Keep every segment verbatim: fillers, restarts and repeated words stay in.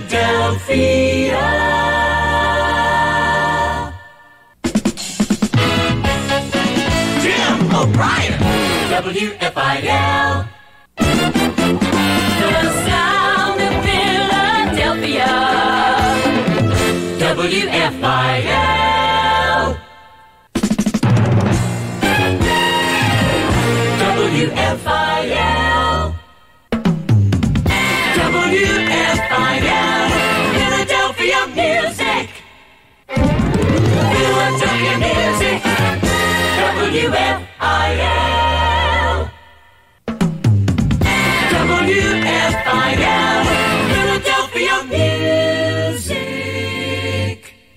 Philadelphia. Jim O'Brien, W F I L. The sound of Philadelphia, W F I L. W F I L. W F I L. Philadelphia music. Philadelphia music. W F I L. W F I L. Philadelphia music.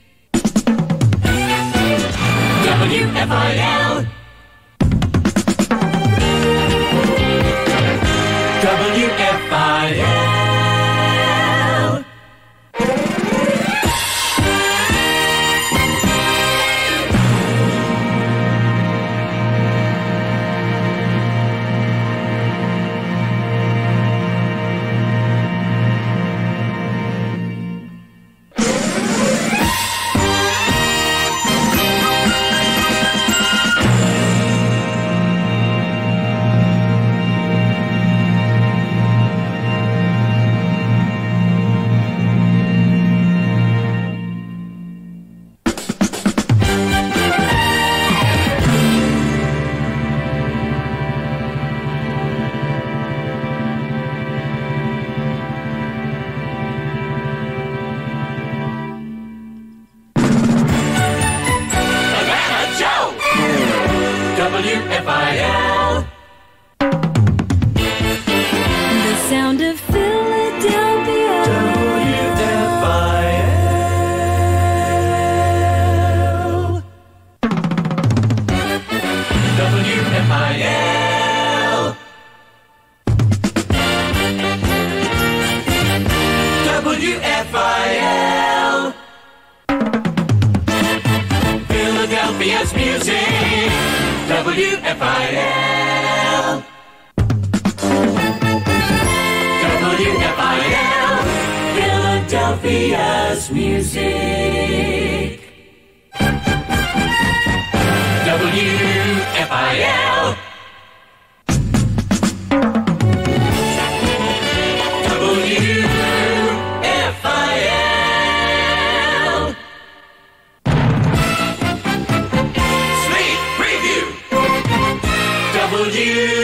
W F I L. W F I L. W F I L. The sound of Philadelphia. W F I L. W F I L. W F I L. Philadelphia's music. W F I L. W F I L. Philadelphia's music. W F I L. W F I L. Sleep Preview. W